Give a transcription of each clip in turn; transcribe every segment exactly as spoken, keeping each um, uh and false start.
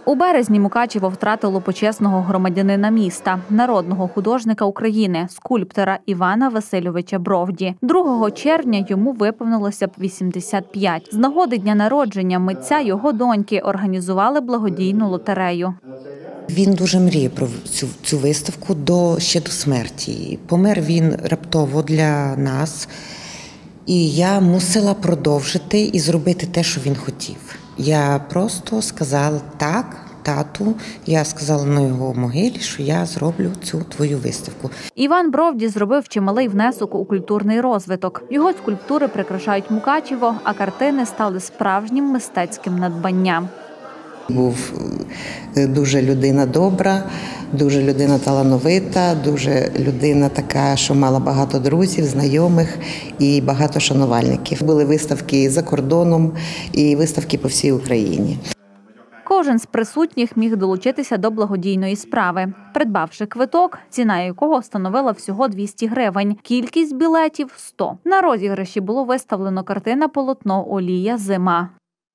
У березні Мукачево втратило почесного громадянина міста, народного художника України, скульптора Івана Васильовича Бровді. другого червня йому виповнилося б вісімдесят п'ять. З нагоди дня народження митця його доньки організували благодійну лотерею. Він дуже мріє про цю, цю виставку до, ще до смерті. Помер він раптово для нас, і я мусила продовжити і зробити те, що він хотів. Я просто сказала так, тату, я сказала на його могилі, що я зроблю цю твою виставку. Іван Бровді зробив чималий внесок у культурний розвиток. Його скульптури прикрашають Мукачево, а картини стали справжнім мистецьким надбанням. Був дуже людина добра, дуже людина талановита, дуже людина така, що мала багато друзів, знайомих і багато шанувальників. Були виставки за кордоном і виставки по всій Україні. Кожен з присутніх міг долучитися до благодійної справи, придбавши квиток, ціна якого становила всього двісті гривень, кількість білетів – сто. На розіграші було виставлено картина-полотно «Олія. Зима».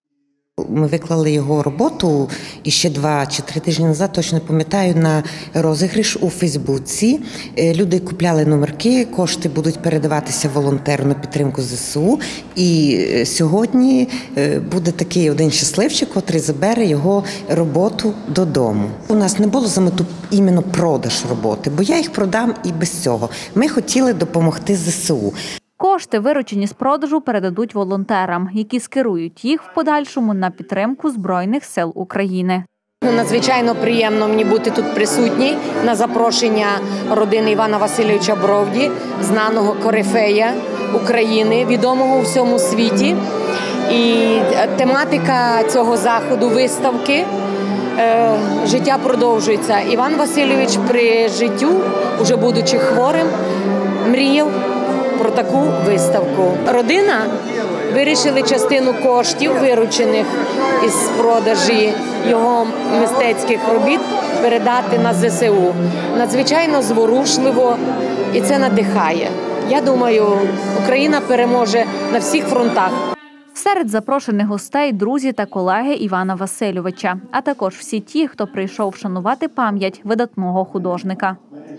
Ми виклали його роботу і ще два чи три тижні назад, точно не пам'ятаю, на розіграш у Фейсбуці. Люди купляли номерки, кошти будуть передаватися волонтеру на підтримку ЗСУ. І сьогодні буде такий один щасливчик, котрий забере його роботу додому. У нас не було за мету іменно продаж роботи, бо я їх продам і без цього. Ми хотіли допомогти ЗСУ. Кошти, виручені з продажу, передадуть волонтерам, які скерують їх в подальшому на підтримку Збройних сил України. Надзвичайно приємно мені бути тут присутній на запрошення родини Івана Васильовича Бровді, знаного корифея України, відомого у всьому світі. І тематика цього заходу – виставки. Життя продовжується. Іван Васильович при життю, уже будучи хворим, мріяв про таку виставку. Родина вирішили частину коштів, виручених із продажі його мистецьких робіт, передати на ЗСУ. Надзвичайно зворушливо, і це надихає. Я думаю, Україна переможе на всіх фронтах. Серед запрошених гостей – друзі та колеги Івана Васильовича, а також всі ті, хто прийшов вшанувати пам'ять видатного художника.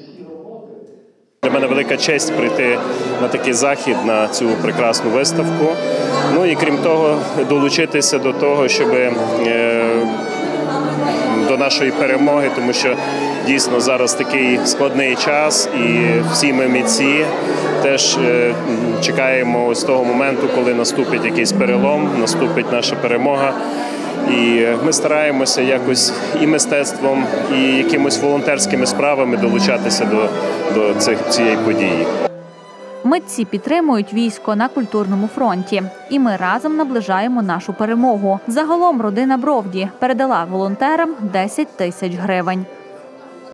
Для мене велика честь прийти на такий захід, на цю прекрасну виставку. Ну і крім того, долучитися до того, щоб до нашої перемоги, тому що дійсно зараз такий складний час, і всі ми митці теж чекаємо ось того моменту, коли наступить якийсь перелом, наступить наша перемога. І ми стараємося якось і мистецтвом, і якимось волонтерськими справами долучатися до, до цих, цієї події. Митці підтримують військо на культурному фронті. І ми разом наближаємо нашу перемогу. Загалом родина Бровді передала волонтерам десять тисяч гривень.